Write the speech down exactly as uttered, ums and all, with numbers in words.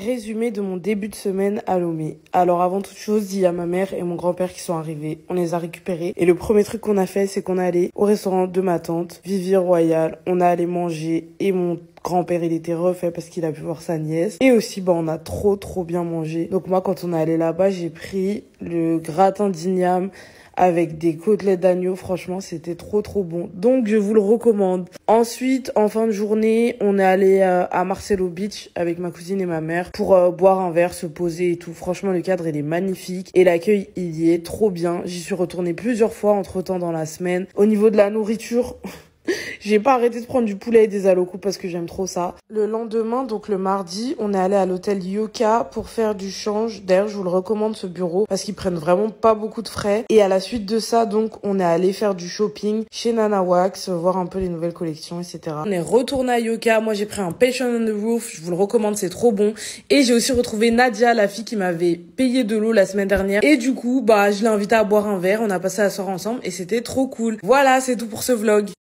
Résumé de mon début de semaine à Lomé. Alors avant toute chose, il y a ma mère et mon grand-père qui sont arrivés. On les a récupérés. Et le premier truc qu'on a fait, c'est qu'on est allé au restaurant de ma tante, Vivier Royal. On a allé manger et mon grand-père, il était refait parce qu'il a pu voir sa nièce. Et aussi, bah, on a trop, trop bien mangé. Donc moi, quand on est allé là-bas, j'ai pris le gratin d'igname avec des côtelettes d'agneau. Franchement, c'était trop, trop bon. Donc, je vous le recommande. Ensuite, en fin de journée, on est allé euh, à Marcelo Beach avec ma cousine et ma mère pour euh, boire un verre, se poser et tout. Franchement, le cadre, il est magnifique. Et l'accueil, il y est trop bien. J'y suis retournée plusieurs fois entre-temps dans la semaine. Au niveau de la nourriture... J'ai pas arrêté de prendre du poulet et des alocos parce que j'aime trop ça. Le lendemain, donc le mardi, on est allé à l'hôtel Yoka pour faire du change. D'ailleurs, je vous le recommande ce bureau parce qu'ils prennent vraiment pas beaucoup de frais. Et à la suite de ça, donc, on est allé faire du shopping chez Nana Wax, voir un peu les nouvelles collections, et cetera. On est retourné à Yoka. Moi, j'ai pris un Passion on the Roof. Je vous le recommande, c'est trop bon. Et j'ai aussi retrouvé Nadia, la fille qui m'avait payé de l'eau la semaine dernière. Et du coup, bah, je l'ai invitée à boire un verre. On a passé la soirée ensemble et c'était trop cool. Voilà, c'est tout pour ce vlog.